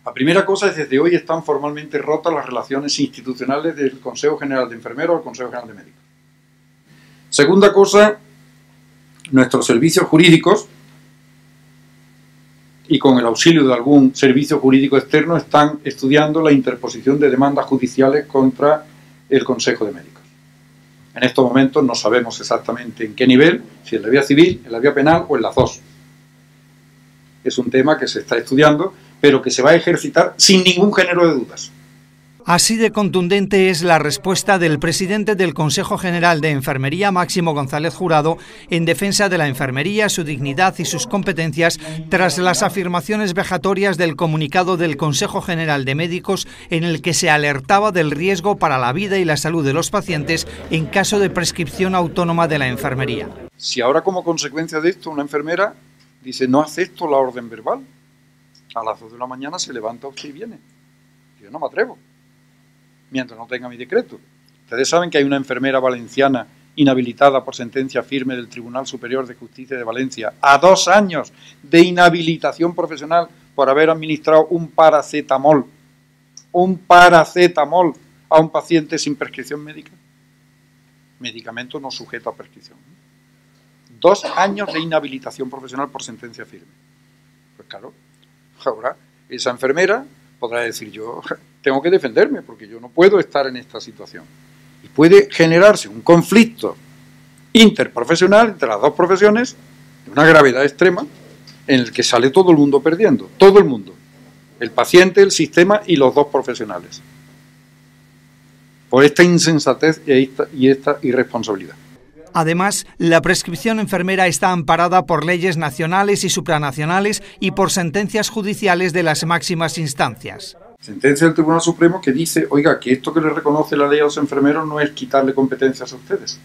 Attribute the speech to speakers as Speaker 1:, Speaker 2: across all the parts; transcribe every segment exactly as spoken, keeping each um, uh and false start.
Speaker 1: La primera cosa es, desde hoy están formalmente rotas las relaciones institucionales del Consejo General de Enfermeros al Consejo General de Médicos. Segunda cosa, nuestros servicios jurídicos, y con el auxilio de algún servicio jurídico externo, están estudiando la interposición de demandas judiciales contra el Consejo de Médicos. En estos momentos no sabemos exactamente en qué nivel, si en la vía civil, en la vía penal o en las dos. Es un tema que se está estudiando, pero que se va a ejercitar sin ningún género de dudas.
Speaker 2: Así de contundente es la respuesta del presidente del Consejo General de Enfermería, Máximo González Jurado, en defensa de la enfermería, su dignidad y sus competencias, tras las afirmaciones vejatorias del comunicado del Consejo General de Médicos, en el que se alertaba del riesgo para la vida y la salud de los pacientes en caso de prescripción autónoma de la enfermería.
Speaker 1: Si ahora, como consecuencia de esto, una enfermera dice: no acepto la orden verbal, a las dos de la mañana se levanta usted y viene. Yo no me atrevo, mientras no tenga mi decreto. Ustedes saben que hay una enfermera valenciana inhabilitada por sentencia firme del Tribunal Superior de Justicia de Valencia a dos años de inhabilitación profesional por haber administrado un paracetamol, un paracetamol a un paciente sin prescripción médica. Medicamento no sujeto a prescripción. Dos años de inhabilitación profesional por sentencia firme. Pues claro, ahora esa enfermera podrá decir: yo tengo que defenderme porque yo no puedo estar en esta situación. Y puede generarse un conflicto interprofesional entre las dos profesiones de una gravedad extrema, en el que sale todo el mundo perdiendo, todo el mundo, el paciente, el sistema y los dos profesionales, por esta insensatez y esta, y esta irresponsabilidad.
Speaker 2: Además, la prescripción enfermera está amparada por leyes nacionales y supranacionales y por sentencias judiciales de las máximas instancias.
Speaker 1: Sentencia del Tribunal Supremo que dice: oiga, que esto que le reconoce la ley a los enfermeros no es quitarle competencias a ustedes.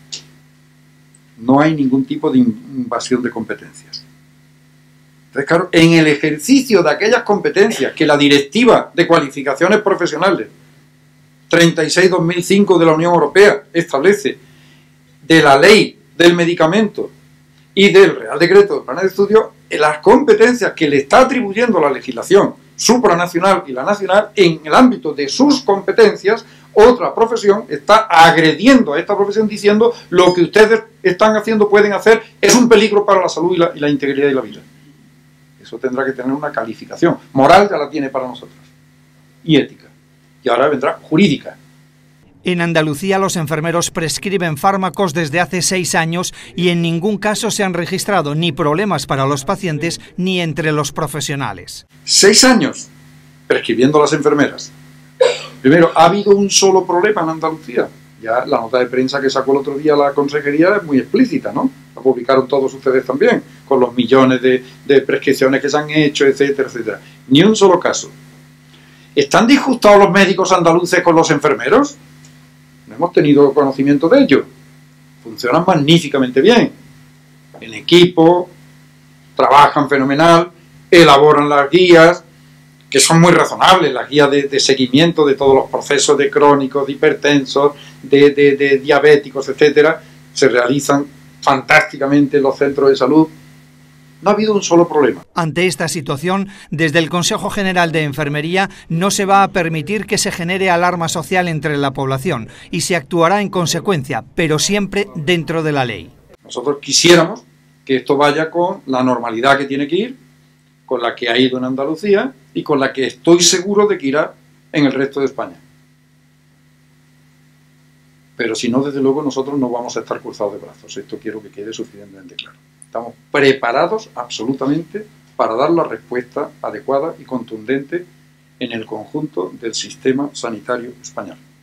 Speaker 1: No hay ningún tipo de invasión de competencias. Entonces, claro, en el ejercicio de aquellas competencias que la Directiva de Cualificaciones Profesionales treinta y seis barra dos mil cinco de la Unión Europea establece, de la ley del medicamento y del Real Decreto de Planes de Estudio, las competencias que le está atribuyendo la legislación supranacional y la nacional, en el ámbito de sus competencias, otra profesión está agrediendo a esta profesión diciendo: lo que ustedes están haciendo, pueden hacer, es un peligro para la salud y la, y la integridad y la vida. Eso tendrá que tener una calificación. Moral ya la tiene para nosotros, y ética. Y ahora vendrá jurídica.
Speaker 2: En Andalucía los enfermeros prescriben fármacos desde hace seis años y en ningún caso se han registrado ni problemas para los pacientes ni entre los profesionales.
Speaker 1: Seis años prescribiendo las enfermeras. Primero, ha habido un solo problema en Andalucía. Ya la nota de prensa que sacó el otro día la consejería es muy explícita, ¿no? La publicaron todos ustedes también, con los millones de, de prescripciones que se han hecho, etcétera, etcétera. Ni un solo caso. ¿Están disgustados los médicos andaluces con los enfermeros? No hemos tenido conocimiento de ello. Funcionan magníficamente bien. En equipo, trabajan fenomenal, elaboran las guías, que son muy razonables, las guías de, de seguimiento de todos los procesos de crónicos, de hipertensos, de, de, de diabéticos, etcétera. Se realizan fantásticamente en los centros de salud. No ha habido un solo problema.
Speaker 2: Ante esta situación, desde el Consejo General de Enfermería no se va a permitir que se genere alarma social entre la población y se actuará en consecuencia, pero siempre dentro de la ley.
Speaker 1: Nosotros quisiéramos que esto vaya con la normalidad que tiene que ir, con la que ha ido en Andalucía y con la que estoy seguro de que irá en el resto de España. Pero si no, desde luego nosotros no vamos a estar cruzados de brazos. Esto quiero que quede suficientemente claro. Estamos preparados absolutamente para dar la respuesta adecuada y contundente en el conjunto del sistema sanitario español.